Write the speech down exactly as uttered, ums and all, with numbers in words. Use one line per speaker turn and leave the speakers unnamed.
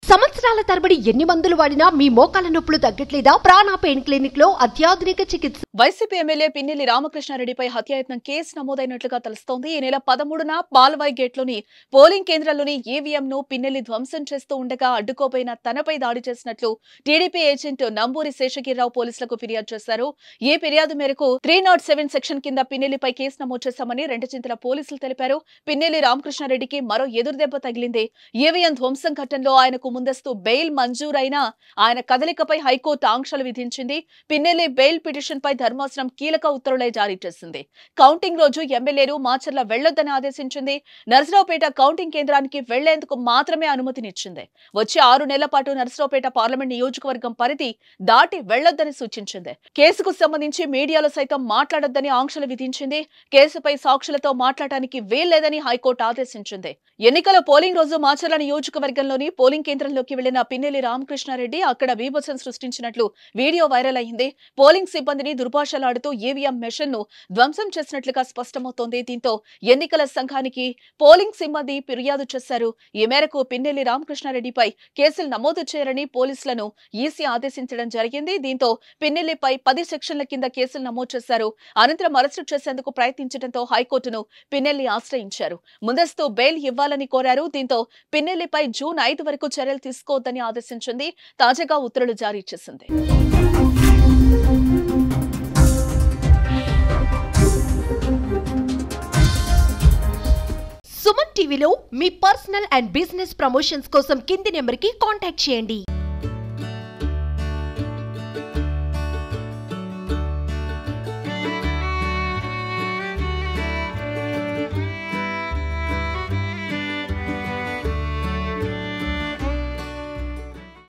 సంవత్సరాల తరబడి ఎన్ని మందులు వాడినా మీ మోకాల నొప్పులు తగ్గట్లేదా? ప్రాణ పెయిన్ క్లినిక్ లో అత్యాధునిక చికిత్స.
వైసీపీ ఎమ్మెల్యే పిన్నెల్లి రామకృష్ణారెడ్డిపై హత్యాయత్నం కేసు నమోదైనట్లుగా తెలుస్తోంది. ఈ నెల పదమూడున పాల్వాయ్ గేట్లోని పోలింగ్ కేంద్రంలోని ఈవీఎం ను పిన్నెల్లి ధ్వంసం చేస్తూ ఉండగా అడ్డుకోబోయిన తనపై దాడి చేసినట్లు టీడీపీ ఏజెంట్ నంబూరి శేషగిరిరావు పోలీసులకు ఫిర్యాదు చేశారు. ఈ ఫిర్యాదు మేరకు త్రీ నాట్ సెవెన్ సెక్షన్ కింద పిన్నెల్లిపై కేసు నమోదు చేశామని రెండచింతల పోలీసులు తెలిపారు. పిన్నెల్లి రామకృష్ణారెడ్డికి మరో ఎదురుదెబ్బ తగిలింది. ఈవీఎం ధ్వంసం ఘటనలో ఆయనకు ముందస్తు బెయిల్ మంజూరైనా ఆయన కదలికపై హైకోర్టు ఆంక్షలు విధించింది. పిన్నెల్లి బెయిల్ పిటిషన్ పై ధర్మాసనం కీలక ఉత్తర్వులే జారీ చేసింది. కౌంటింగ్ రోజు ఎమ్మెల్యేలు మాచర్ల వెళ్లొద్దని ఆదేశించింది. నరసరావుపేట కౌంటింగ్ కేంద్రానికి వెళ్లేందుకు మాత్రమే అనుమతినిచ్చింది. వచ్చే ఆరు నెలల పాటు నరసరావుపేట పార్లమెంట్ నియోజకవర్గం పరిధి దాటి వెళ్లొద్దని సూచించింది. కేసుకు సంబంధించి మీడియాలో సైతం మాట్లాడొద్దని ఆంక్షలు విధించింది. కేసుపై సాక్షులతో మాట్లాడటానికి వీల్లేదని హైకోర్టు ఆదేశించింది. ఎన్నికల పోలింగ్ రోజు మాచర్ల నియోజకవర్గంలోని పోలింగ్ కేంద్రంలోకి వెళ్లిన పిన్నెల్లి రామకృష్ణారెడ్డి అక్కడ బీభత్సం సృష్టించినట్లు వీడియో వైరల్ అయింది. పోలింగ్ సిబ్బందిని దుర్భాషలాడుతూ ఈవీఎం మెషిన్ ను ధ్వంసం చేసినట్లుగా స్పష్టమవుతోంది. దీంతో ఎన్నికల సంఘానికి పోలింగ్ సిబ్బంది ఫిర్యాదు చేశారు. ఈ మేరకు పిన్నెల్లి రామకృష్ణారెడ్డిపై కేసులు నమోదు చేయాలని పోలీసులను ఈసీ ఆదేశించడం జరిగింది. దీంతో పిన్నెల్లిపై పది సెక్షన్ల కింద కేసులు నమోదు చేశారు. అనంతరం అరెస్టు చేసేందుకు ప్రయత్నించడంతో హైకోర్టును పిన్నెల్లి ఆశ్రయించారు. ముందస్తు బెయిల్ ఇవ్వాలని కోరారు. దీంతో పిన్నెల్లిపై జూన్ ఐదు వరకు చర్యలు తీసుకోవద్దని ఆదేశించింది. తాజాగా ఉత్తర్వులు జారీ చేసింది.
సుమన్ టీవీలో మీ పర్సనల్ అండ్ బిజినెస్ ప్రమోషన్స్ కోసం కింది నెంబర్కి కాంటాక్ట్ చేయండి.